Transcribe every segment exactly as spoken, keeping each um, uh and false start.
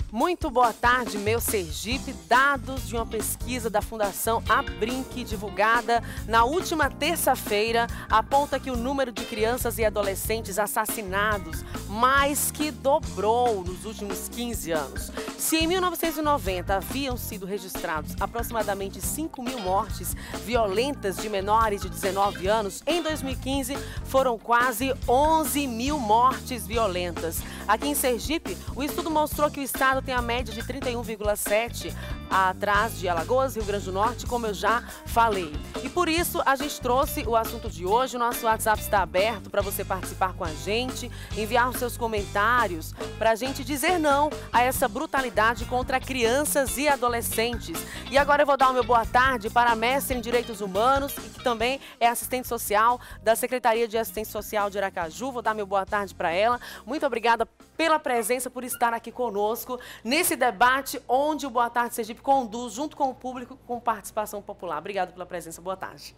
Muito boa tarde, meu Sergipe. Dados de uma pesquisa da Fundação Abrinq, divulgada na última terça-feira, aponta que o número de crianças e adolescentes assassinados mais que dobrou nos últimos quinze anos. Se em mil novecentos e noventa haviam sido registrados aproximadamente cinco mil mortes violentas de menores de dezenove anos, em dois mil e quinze foram quase onze mil mortes violentas. Aqui em Sergipe, o estudo mostrou que o estado tem a média de trinta e um vírgula sete, atrás de Alagoas e Rio Grande do Norte, como eu já falei. E por isso a gente trouxe o assunto de hoje. O nosso WhatsApp está aberto para você participar com a gente, enviar os seus comentários para a gente dizer não a essa brutalidade contra crianças e adolescentes. E agora eu vou dar o meu boa tarde para a mestre em Direitos Humanos e que também é assistente social da Secretaria de Assistência Social de Aracaju. Vou dar meu boa tarde para ela. Muito obrigada pela presença, por estar aqui conosco nesse debate onde o Boa Tarde Sergipe conduz junto com o público com participação popular. Obrigada pela presença. Boa tarde.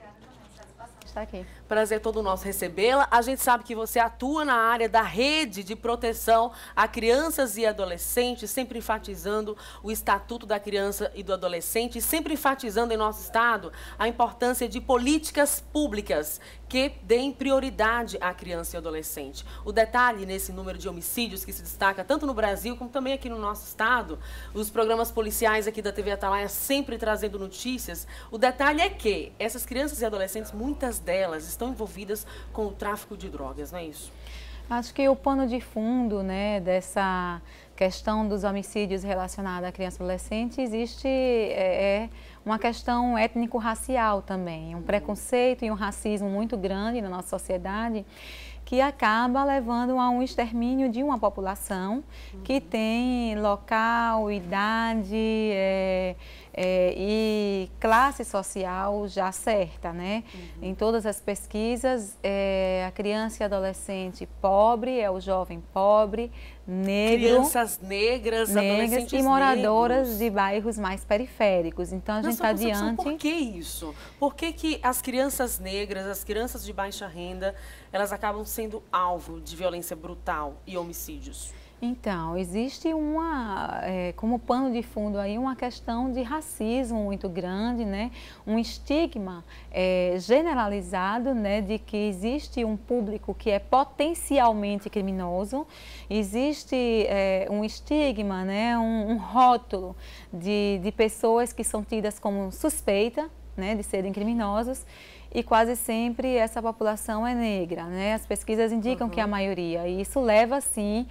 Está aqui. Prazer todo nosso recebê-la. A gente sabe que você atua na área da rede de proteção a crianças e adolescentes, sempre enfatizando o Estatuto da Criança e do Adolescente, sempre enfatizando em nosso estado a importância de políticas públicas que deem prioridade à criança e adolescente. O detalhe nesse número de homicídios que se destaca tanto no Brasil como também aqui no nosso estado, os programas policiais aqui da T V Atalaia sempre trazendo notícias, o detalhe é que essas crianças e adolescentes, muitas delas estão envolvidas com o tráfico de drogas, não é isso? Acho que o pano de fundo, né, dessa questão dos homicídios relacionados à criança e adolescente existe é, é uma questão étnico-racial também, um preconceito e um racismo muito grande na nossa sociedade que acaba levando a um extermínio de uma população uhum. que tem local, idade é, é, e classe social já certa, né? Uhum. Em todas as pesquisas, é, a criança e adolescente pobre é o jovem pobre, negro, crianças negras, negras adolescentes e moradoras negros. de bairros mais periféricos. Então a gente está diante. Por que isso? Por que que as crianças negras, as crianças de baixa renda, elas acabam sendo alvo de violência brutal e homicídios? Então, existe uma, é, como pano de fundo aí, uma questão de racismo muito grande, né? Um estigma é, generalizado, né? De que existe um público que é potencialmente criminoso, existe é, um estigma, né? Um, um rótulo de, de pessoas que são tidas como suspeitas, né? De serem criminosas. E quase sempre essa população é negra, né? As pesquisas indicam uhum. que é a maioria. E isso leva, sim,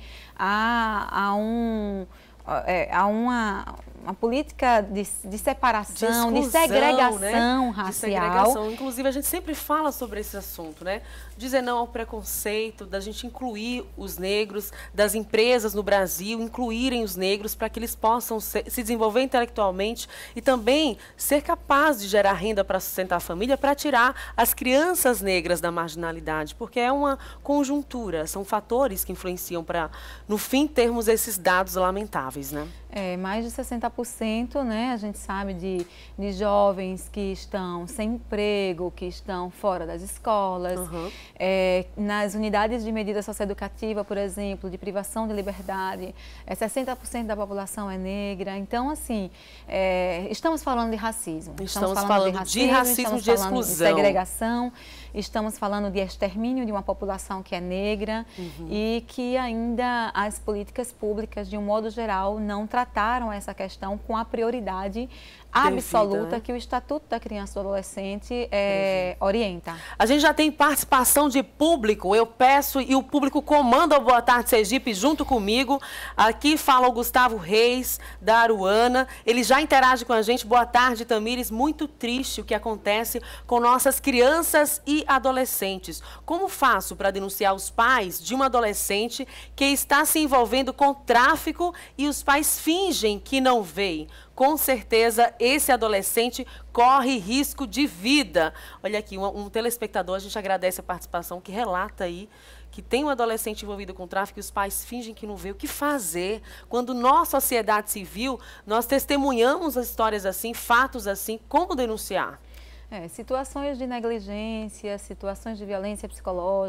a, a, um, a uma, uma política de, de separação, de, exclusão, de segregação né? racial. De segregação. Inclusive, a gente sempre fala sobre esse assunto, né? Dizer não ao preconceito, da gente incluir os negros, das empresas no Brasil, incluírem os negros para que eles possam ser, se desenvolver intelectualmente e também ser capaz de gerar renda para sustentar a família, para tirar as crianças negras da marginalidade, porque é uma conjuntura, são fatores que influenciam para, no fim, termos esses dados lamentáveis, né? É, mais de sessenta por cento, né, a gente sabe de, de jovens que estão sem emprego, que estão fora das escolas, uhum. é, nas unidades de medida socioeducativa, por exemplo, de privação de liberdade, é, sessenta por cento da população é negra. Então, assim, é, estamos falando de racismo. Estamos, estamos falando, falando de racismo, de, racismo, de exclusão. De segregação, estamos falando de extermínio de uma população que é negra uhum. e que ainda as políticas públicas, de um modo geral, não trataram essa questão com a prioridade absoluta Devida, né? que o Estatuto da Criança e do Adolescente é, orienta. A gente já tem participação de público, eu peço, e o público comanda o Boa Tarde Sergipe junto comigo. Aqui fala o Gustavo Reis, da Aruana, ele já interage com a gente. Boa tarde, Tamires. Muito triste o que acontece com nossas crianças e adolescentes. Como faço para denunciar os pais de uma adolescente que está se envolvendo com tráfico e os pais fingem que não veem? Com certeza, esse adolescente corre risco de vida. Olha aqui, um, um telespectador, a gente agradece a participação, que relata aí que tem um adolescente envolvido com tráfico e os pais fingem que não vê. O que fazer? Quando nós, sociedade civil, nós testemunhamos as histórias assim, fatos assim, como denunciar? É, situações de negligência, situações de violência psicológica,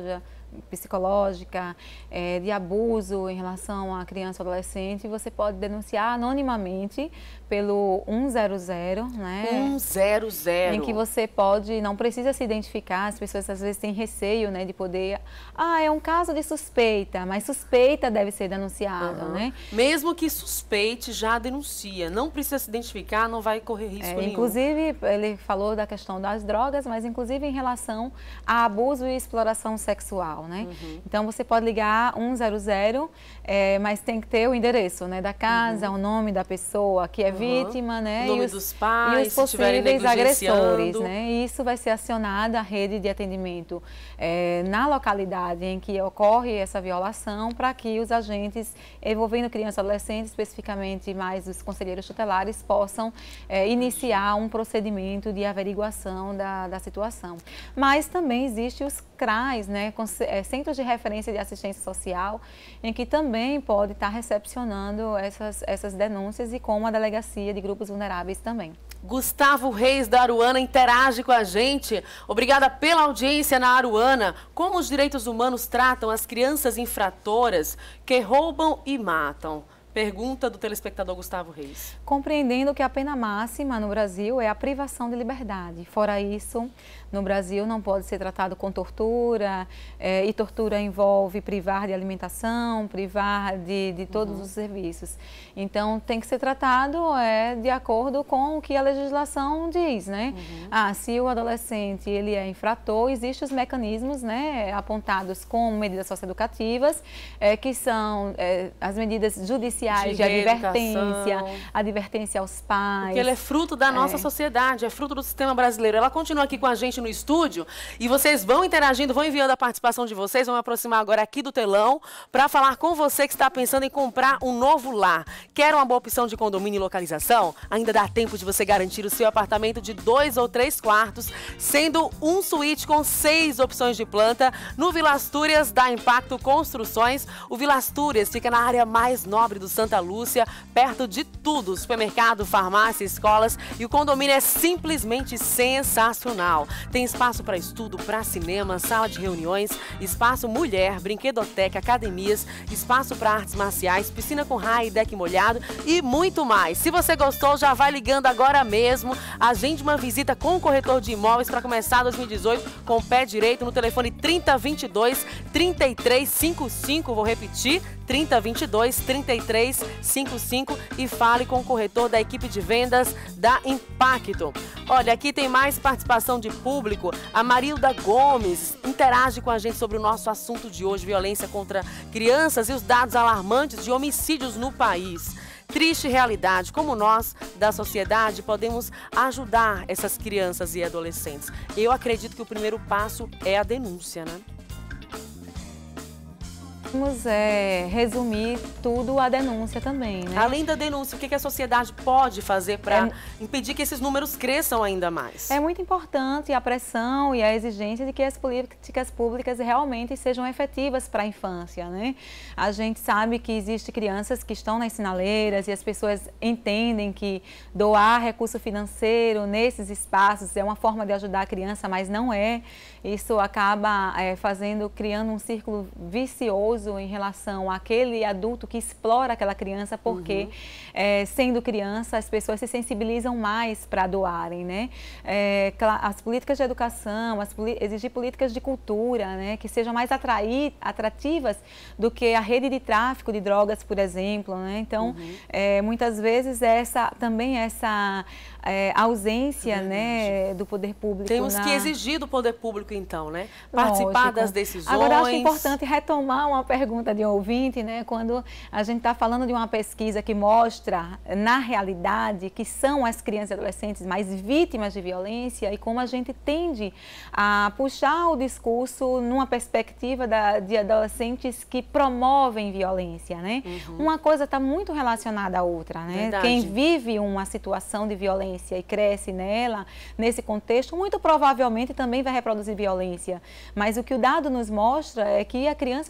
psicológica, é, de abuso em relação à criança ou adolescente, você pode denunciar anonimamente pelo um zero zero, né? um zero zero. Em que você pode, não precisa se identificar, as pessoas às vezes têm receio, né, de poder, ah, é um caso de suspeita, mas suspeita deve ser denunciada, uhum. né? Mesmo que suspeite, já denuncia, não precisa se identificar, não vai correr risco é, nenhum. Inclusive, ele falou da questão das drogas, mas inclusive em relação a abuso e exploração sexual, né? Uhum. Então você pode ligar um zero zero, é, mas tem que ter o endereço, né, da casa, uhum. o nome da pessoa que é uhum. vítima, né? O nome e os, dos pais, e os possíveis agressores, né? E isso vai ser acionada a rede de atendimento é, na localidade em que ocorre essa violação, para que os agentes envolvendo crianças e adolescentes, especificamente mais os conselheiros tutelares, possam é, iniciar um procedimento de averiguação da, da situação. Mas também existem os C R A S, né, Centros de Referência de Assistência Social, em que também pode estar recepcionando essas, essas denúncias, e com a Delegacia de Grupos Vulneráveis também. Gustavo Reis, da Aruana, interage com a gente. Obrigada pela audiência na Aruana. Como os direitos humanos tratam as crianças infratoras que roubam e matam? Pergunta do telespectador Gustavo Reis. Compreendendo que a pena máxima no Brasil é a privação de liberdade. Fora isso, no Brasil não pode ser tratado com tortura, é, e tortura envolve privar de alimentação, privar de, de todos uhum. os serviços. Então, tem que ser tratado é, de acordo com o que a legislação diz, né? Uhum. Ah, se o adolescente ele é infrator, existem os mecanismos, né, apontados como medidas socioeducativas, é, que são é, as medidas judiciais, de, de advertência, advertência aos pais. Porque ele é fruto da nossa é. sociedade, é fruto do sistema brasileiro. Ela continua aqui com a gente no estúdio e vocês vão interagindo, vão enviando a participação de vocês, vão aproximar agora aqui do telão para falar com você que está pensando em comprar um novo lar. Quer uma boa opção de condomínio e localização? Ainda dá tempo de você garantir o seu apartamento de dois ou três quartos, sendo um suíte com seis opções de planta no Vila Astúrias da Impacto Construções. O Vila Astúrias fica na área mais nobre do Santa Lúcia, perto de tudo, supermercado, farmácia, escolas, e o condomínio é simplesmente sensacional. Tem espaço para estudo, para cinema, sala de reuniões, espaço mulher, brinquedoteca, academias, espaço para artes marciais, piscina com raia e deck molhado e muito mais. Se você gostou, já vai ligando agora mesmo. Agende uma visita com o corretor de imóveis para começar dois mil e dezoito com o pé direito no telefone trinta, vinte e dois, trinta e três cinquenta e cinco. Vou repetir, trinta, vinte e dois, trinta e três cinquenta e cinco, e fale com o corretor da equipe de vendas da Impacto. Olha, aqui tem mais participação de público. A Marilda Gomes interage com a gente sobre o nosso assunto de hoje, violência contra crianças e os dados alarmantes de homicídios no país. Triste realidade, como nós, da sociedade, podemos ajudar essas crianças e adolescentes. Eu acredito que o primeiro passo é a denúncia, né? Vamos é, resumir tudo a denúncia também, né? Além da denúncia, o que a sociedade pode fazer para é, impedir que esses números cresçam ainda mais? É muito importante a pressão e a exigência de que as políticas públicas realmente sejam efetivas para a infância, né? A gente sabe que existem crianças que estão nas sinaleiras e as pessoas entendem que doar recurso financeiro nesses espaços é uma forma de ajudar a criança, mas não é. Isso acaba é, fazendo, criando um círculo vicioso em relação àquele adulto que explora aquela criança, porque uhum. é, sendo criança as pessoas se sensibilizam mais para doarem, né? É, as políticas de educação, as, exigir políticas de cultura, né, que sejam mais atrair, atrativas do que a rede de tráfico de drogas, por exemplo, né? Então, uhum. é, muitas vezes essa também essa é, ausência, é né, do poder público. Temos na... que exigir do poder público, então, né? Participar Lógico. das decisões. Agora, acho importante retomar uma pergunta de um ouvinte, né? Quando a gente está falando de uma pesquisa que mostra, na realidade, que são as crianças e adolescentes mais vítimas de violência, e como a gente tende a puxar o discurso numa perspectiva da, de adolescentes que promovem violência, né? Uhum. Uma coisa está muito relacionada à outra, né? Verdade. Quem vive uma situação de violência e cresce nela, nesse contexto, muito provavelmente também vai reproduzir violência. Mas o que o dado nos mostra é que a criança e adolescente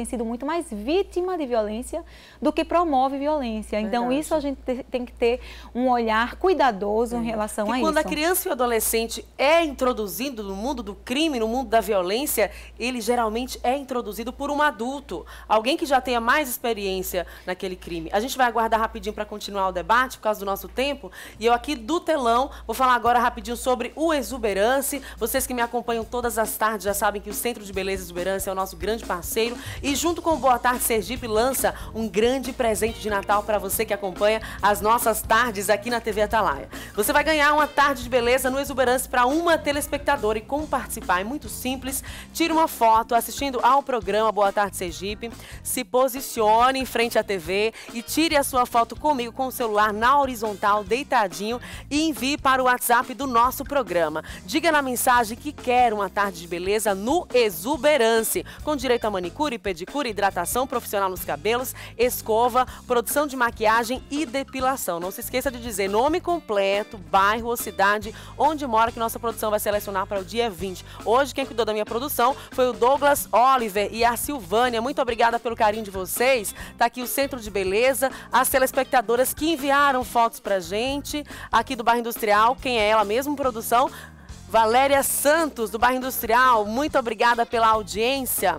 tem sido muito mais vítima de violência do que promove violência. Então, Verdade. Isso a gente tem que ter um olhar cuidadoso é. em relação Porque a quando isso. Quando a criança e o adolescente é introduzido no mundo do crime, no mundo da violência, ele geralmente é introduzido por um adulto, alguém que já tenha mais experiência naquele crime. A gente vai aguardar rapidinho para continuar o debate, por causa do nosso tempo, e eu aqui do telão vou falar agora rapidinho sobre o Exuberance. Vocês que me acompanham todas as tardes já sabem que o Centro de Beleza Exuberance é o nosso grande parceiro e junto com o Boa Tarde Sergipe lança um grande presente de Natal para você que acompanha as nossas tardes aqui na T V Atalaia. Você vai ganhar uma tarde de beleza no Exuberance para uma telespectadora e como participar é muito simples. Tire uma foto assistindo ao programa Boa Tarde Sergipe, se posicione em frente à T V e tire a sua foto comigo com o celular na horizontal, deitadinho e envie para o WhatsApp do nosso programa. Diga na mensagem que quer uma tarde de beleza no Exuberance, com direito a manicure, pedicure, hidratação profissional nos cabelos, escova, produção de maquiagem e depilação. Não se esqueça de dizer nome completo, bairro ou cidade onde mora, que nossa produção vai selecionar para o dia vinte. Hoje quem cuidou da minha produção foi o Douglas Oliver e a Silvânia. Muito obrigada pelo carinho de vocês. Tá aqui o Centro de Beleza, as telespectadoras que enviaram fotos pra gente aqui do Bairro Industrial. Quem é ela mesmo, produção? Valéria Santos, do Bairro Industrial. Muito obrigada pela audiência.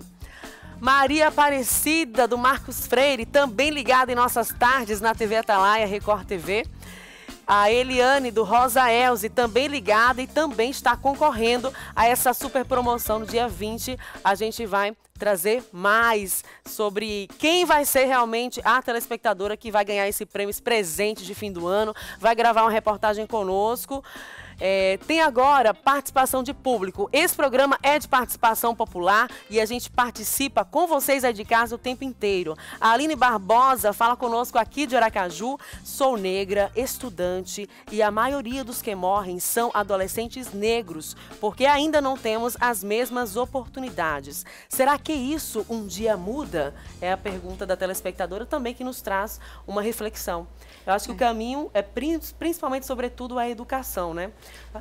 Maria Aparecida, do Marcos Freire, também ligada em nossas tardes na T V Atalaia, Record T V. A Eliane, do Rosa Elze, também ligada e também está concorrendo a essa super promoção no dia vinte. A gente vai trazer mais sobre quem vai ser realmente a telespectadora que vai ganhar esse prêmio, esse presente de fim do ano. Vai gravar uma reportagem conosco. É, tem agora participação de público. Esse programa é de participação popular e a gente participa com vocês aí de casa o tempo inteiro. A Aline Barbosa fala conosco aqui de Aracaju. Sou negra, estudante e a maioria dos que morrem são adolescentes negros, porque ainda não temos as mesmas oportunidades. Será que isso um dia muda? É a pergunta da telespectadora também que nos traz uma reflexão. Eu acho que o caminho é principalmente, sobretudo, a educação, né?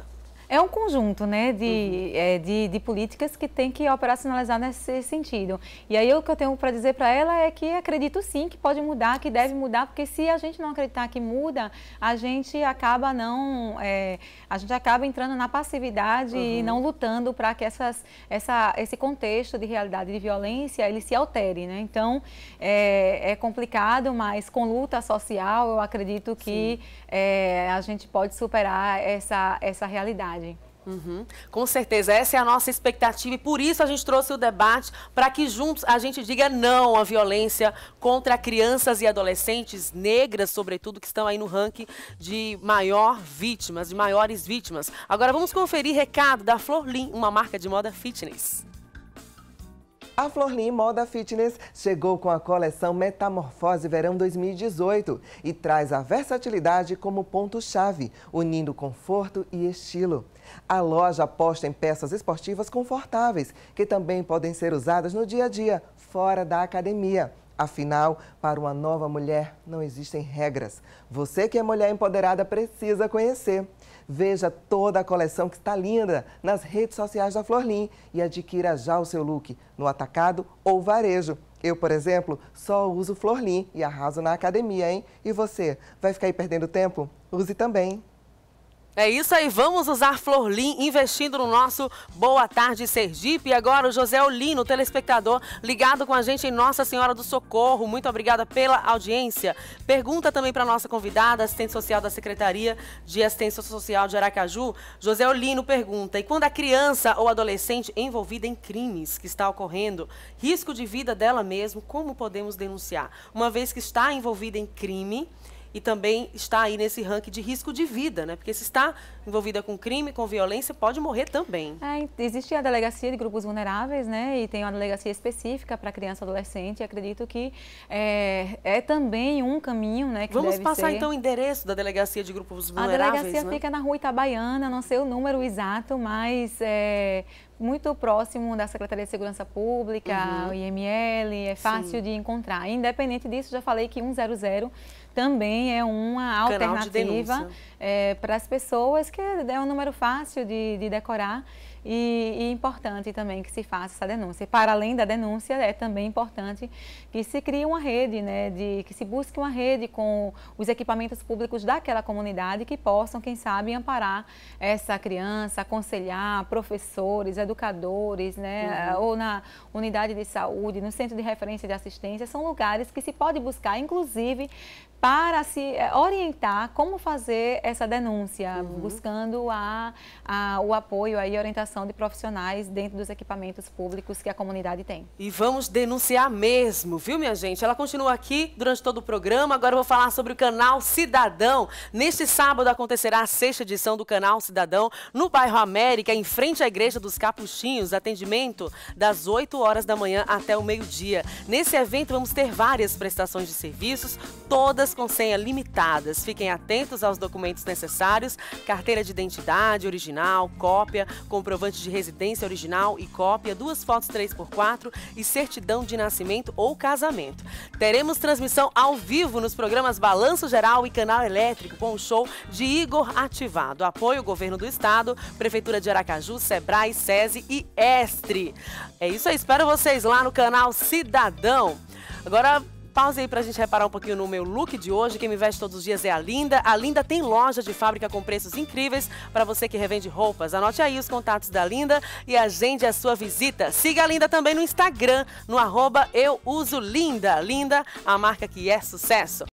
É um conjunto, né, de, uhum. é, de, de políticas que tem que operacionalizar nesse sentido. E aí o que eu tenho para dizer para ela é que acredito sim que pode mudar, que deve mudar, porque se a gente não acreditar que muda, a gente acaba não, é, a gente acaba entrando na passividade uhum. e não lutando para que essas, essa, esse contexto de realidade de violência ele se altere, né? Então é, é complicado, mas com luta social eu acredito que é, a gente pode superar essa, essa realidade. Uhum. Com certeza, essa é a nossa expectativa e por isso a gente trouxe o debate para que juntos a gente diga não à violência contra crianças e adolescentes negras, sobretudo, que estão aí no ranking de maior vítimas, de maiores vítimas. Agora vamos conferir recado da Florlin, uma marca de moda fitness. A Florlin Moda Fitness chegou com a coleção Metamorfose Verão dois mil e dezoito e traz a versatilidade como ponto-chave, unindo conforto e estilo. A loja aposta em peças esportivas confortáveis, que também podem ser usadas no dia a dia, fora da academia. Afinal, para uma nova mulher não existem regras. Você que é mulher empoderada precisa conhecer. Veja toda a coleção que está linda nas redes sociais da Florlin e adquira já o seu look no atacado ou varejo. Eu, por exemplo, só uso Florlin e arraso na academia, hein? E você, vai ficar aí perdendo tempo? Use também. É isso aí, vamos usar Florlin investindo no nosso Boa Tarde Sergipe. E agora o José Olino, telespectador, ligado com a gente em Nossa Senhora do Socorro. Muito obrigada pela audiência. Pergunta também para a nossa convidada, assistente social da Secretaria de Assistência Social de Aracaju. José Olino pergunta, e quando a criança ou adolescente envolvida em crimes que está ocorrendo, risco de vida dela mesmo, como podemos denunciar? Uma vez que está envolvida em crime, e também está aí nesse ranking de risco de vida, né? Porque se está envolvida com crime, com violência, pode morrer também. É, existe a delegacia de grupos vulneráveis, né? E tem uma delegacia específica para criança e adolescente. E acredito que é, é também um caminho, né? Que Vamos deve passar ser... então o endereço da delegacia de grupos vulneráveis, A delegacia né? fica na Rua Itabaiana, não sei o número exato, mas é muito próximo da Secretaria de Segurança Pública, uhum. o I M L, é fácil Sim. de encontrar. Independente disso, já falei que um zero zero também é uma alternativa é, para as pessoas, que é um número fácil de, de decorar e, e importante também que se faça essa denúncia. E para além da denúncia, é também importante que se crie uma rede, né, de, que se busque uma rede com os equipamentos públicos daquela comunidade que possam, quem sabe, amparar essa criança, aconselhar professores, educadores, né, uhum. ou na unidade de saúde, no centro de referência de assistência, são lugares que se pode buscar, inclusive, para se orientar como fazer essa denúncia, uhum. buscando a, a, o apoio e a orientação de profissionais dentro dos equipamentos públicos que a comunidade tem. E vamos denunciar mesmo, viu, minha gente? Ela continua aqui durante todo o programa. Agora eu vou falar sobre o Canal Cidadão. Neste sábado acontecerá a sexta edição do Canal Cidadão no bairro América, em frente à Igreja dos Capuchinhos, atendimento das oito horas da manhã até o meio-dia. Nesse evento vamos ter várias prestações de serviços, todas com senha limitadas. Fiquem atentos aos documentos necessários: carteira de identidade original, cópia, comprovante de residência original e cópia, duas fotos três por quatro e certidão de nascimento ou casamento. Teremos transmissão ao vivo nos programas Balanço Geral e Canal Elétrico, com o show de Igor Ativado. Apoio Governo do Estado, Prefeitura de Aracaju, Sebrae, SESI e Estre. É isso aí, espero vocês lá no Canal Cidadão. Agora, pausa aí pra gente reparar um pouquinho no meu look de hoje. Quem me veste todos os dias é a Linda. A Linda tem loja de fábrica com preços incríveis para você que revende roupas. Anote aí os contatos da Linda e agende a sua visita. Siga a Linda também no Instagram, no arroba Eu Uso Linda. Linda, a marca que é sucesso.